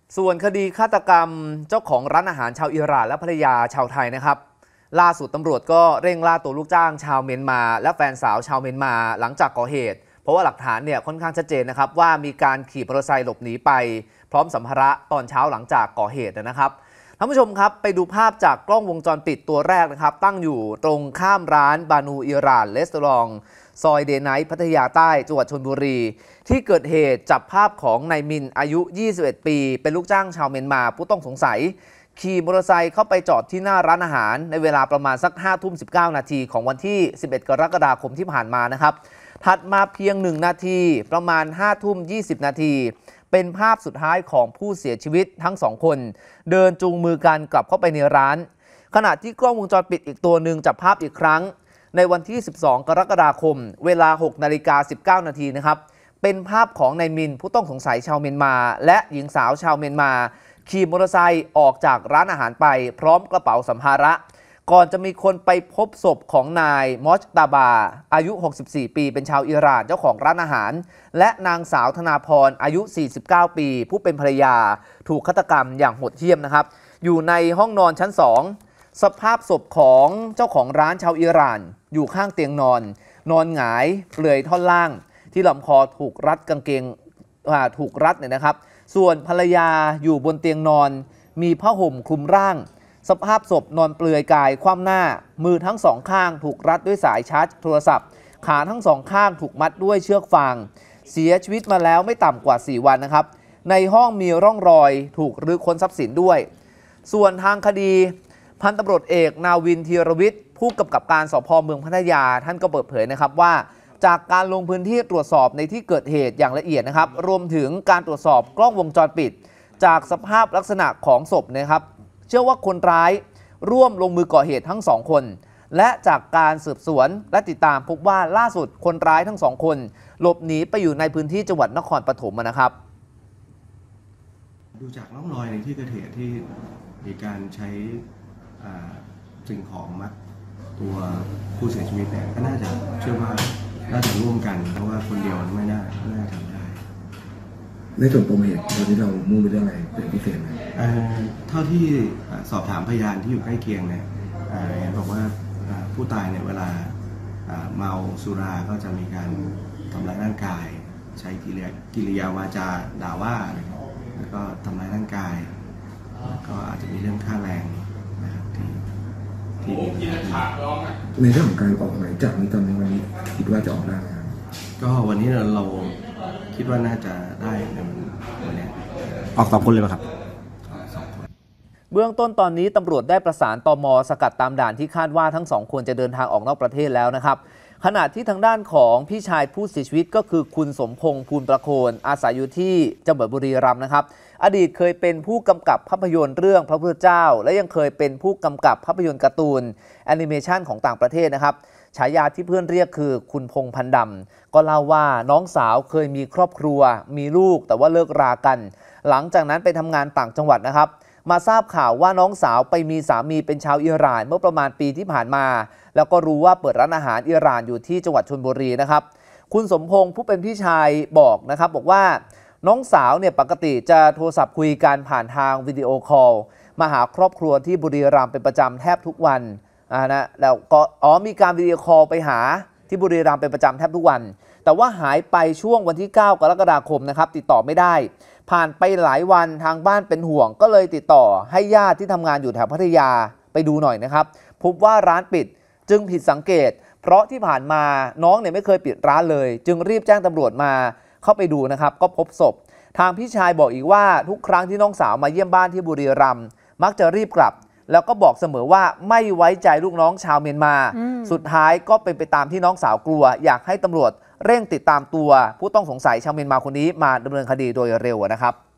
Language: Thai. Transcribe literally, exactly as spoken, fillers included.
ส่วนคดีฆาตกรรมเจ้าของร้านอาหารชาวอิหร่านและภรรยาชาวไทยนะครับล่าสุดตำรวจก็เร่งล่าตัวลูกจ้างชาวเมียนมาและแฟนสาวชาวเมียนมาหลังจากก่อเหตุเพราะว่าหลักฐานเนี่ยค่อนข้างชัดเจนนะครับว่ามีการขี่มอเตอร์ไซค์หลบหนีไปพร้อมสัมภาระตอนเช้าหลังจากก่อเหตุนะครับท่านผู้ชมครับไปดูภาพจากกล้องวงจรปิดตัวแรกนะครับตั้งอยู่ตรงข้ามร้านบานูอิหร่านรีสอร์ทซอยเดย์ไนท์พัทยาใต้จังหวัดชลบุรีที่เกิดเหตุจับภาพของนายมินอายุยี่สิบเอ็ดปีเป็นลูกจ้างชาวเมียนมาผู้ต้องสงสัยขี่มอเตอร์ไซค์เข้าไปจอดที่หน้าร้านอาหารในเวลาประมาณสักห้าทุ่มสิบเก้านาทีของวันที่สิบเอ็ดกรกฎาคมที่ผ่านมานะครับถัดมาเพียงหนึ่งนาทีประมาณห้าทุ่มยี่สิบนาทีเป็นภาพสุดท้ายของผู้เสียชีวิตทั้งสองคนเดินจูงมือกันกลับเข้าไปในร้านขณะที่กล้องวงจรปิดอีกตัวหนึ่งจับภาพอีกครั้งในวันที่สิบสองกรกฎาคมเวลาหกนาฬิกาสิบเก้านาทีนะครับเป็นภาพของนายมินผู้ต้องสงสัยชาวเมียนมาและหญิงสาวชาวเมียนมาขี่มอเตอร์ไซค์ออกจากร้านอาหารไปพร้อมกระเป๋าสัมภาระก่อนจะมีคนไปพบศพของนายมอชตาบาอายุหกสิบสี่ปีเป็นชาวอิหร่านเจ้าของร้านอาหารและนางสาวธนาพรอายุสี่สิบเก้าปีผู้เป็นภรรยาถูกฆาตกรรมอย่างโหดเหี้ยมนะครับอยู่ในห้องนอนชั้นสองสภาพศพของเจ้าของร้านชาวอิหร่านอยู่ข้างเตียงนอนนอนหงายเปลือยท่อนล่างที่ลำคอถูกรัดกางเกงถูกรัดเนี่ยนะครับส่วนภรรยาอยู่บนเตียงนอนมีผ้าห่มคลุมร่างสภาพศพนอนเปลือยกายคว่ำหน้ามือทั้งสองข้างถูกรัดด้วยสายชาร์จโทรศัพท์ขาทั้งสองข้างถูกมัดด้วยเชือกฟางเสียชีวิตมาแล้วไม่ต่ำกว่าสี่วันนะครับในห้องมีร่องรอยถูกรื้อค้นทรัพย์สินด้วยส่วนทางคดีพันตำรวจเอกนาวินธีรวิทย์ผู้กำกับการสภ.เมืองพัทยาท่านก็เปิดเผยนะครับว่าจากการลงพื้นที่ตรวจสอบในที่เกิดเหตุอย่างละเอียดนะครับรวมถึงการตรวจสอบกล้องวงจรปิดจากสภาพลักษณะของศพนะครับเชื่อว่าคนร้ายร่วมลงมือก่อเหตุทั้งสองคนและจากการสืบสวนและติดตามพบว่าล่าสุดคนร้ายทั้งสองคนหลบหนีไปอยู่ในพื้นที่จังหวัดนครปฐมนะครับดูจากร่องรอยในที่เกิดเหตุที่มีการใช้สิ่งของมัดตัวผู้เสียชีวิตเนี่ยก็น่าจะเชื่อว่าน่าจะร่วมกันเพราะว่าคนเดียวไม่น่าไม่น่าทำได้ในส่วนปมเหตุตอนนี้เรามุ่งไปเรื่องอะไรเป็นพิเศษไหมเท่าที่สอบถามพยานที่อยู่ใกล้เคียงเนี่ยเห็นบอกว่าผู้ตายเนี่ยเวลาเมาสุราก็จะมีการทำร้ายร่างกายใช้กิริยากิริยาวาจาด่าว่าแล้วก็ทำร้ายร่างกายแล้วก็อาจจะมีเรื่องค่าแรงนะครับที่ที่ในเรื่องของการออกหมายจับนี้ตอนนี้วันนี้คิดว่าจะออกได้ไหมครับก็วันนี้เราเราคิดว่าน่าจะได้ในวันนี้ออกสองคนเลยไหมครับเบื้องต้นตอนนี้ตำรวจได้ประสานตม.สกัดตามด่านที่คาดว่าทั้งสองคนจะเดินทางออกนอกประเทศแล้วนะครับขณะที่ทางด้านของพี่ชายผู้เสียชีวิตก็คือคุณสมพงษ์ภูลประโคนอาศัยอยู่ที่จังหวัดบุรีรัมย์นะครับอดีตเคยเป็นผู้กำกับภาพยนตร์เรื่องพระพุทธเจ้าและยังเคยเป็นผู้กำกับภาพยนตร์การ์ตูนแอนิเมชันของต่างประเทศนะครับฉายาที่เพื่อนเรียกคือคุณพงษ์พันดำก็เล่าว่าน้องสาวเคยมีครอบครัวมีลูกแต่ว่าเลิกรากันหลังจากนั้นไปทำงานต่างจังหวัดนะครับมาทราบข่าวว่าน้องสาวไปมีสามีเป็นชาวอิหร่านเมื่อประมาณปีที่ผ่านมาแล้วก็รู้ว่าเปิดร้านอาหารอิหร่านอยู่ที่จังหวัดชลบุรีนะครับคุณสมพงษ์ผู้เป็นพี่ชายบอกนะครับบอกว่าน้องสาวเนี่ยปกติจะโทรศัพท์คุยกันผ่านทางวิดีโอคอลมาหาครอบครัวที่บุรีรัมย์เป็นประจำแทบทุกวันอ่านะแล้วก็อ๋อมีการวิดีโอคอลไปหาที่บุรีรัมย์เป็นประจำแทบทุกวันแต่ว่าหายไปช่วงวันที่เก้ากรกฎาคมนะครับติดต่อไม่ได้ผ่านไปหลายวันทางบ้านเป็นห่วงก็เลยติดต่อให้ญาติที่ทำงานอยู่แถวพัทยาไปดูหน่อยนะครับพบว่าร้านปิดจึงผิดสังเกตเพราะที่ผ่านมาน้องเนี่ยไม่เคยปิดร้านเลยจึงรีบแจ้งตำรวจมาเข้าไปดูนะครับก็พบศพทางพี่ชายบอกอีกว่าทุกครั้งที่น้องสาวมาเยี่ยมบ้านที่บุรีรัมย์มักจะรีบกลับแล้วก็บอกเสมอว่าไม่ไว้ใจลูกน้องชาวเมียนมาสุดท้ายก็เป็นไปตามที่น้องสาวกลัวอยากให้ตำรวจเร่งติดตามตัวผู้ต้องสงสัยชาวเมียนมาคนนี้มาดำเนินคดีโดยเร็วนะครับ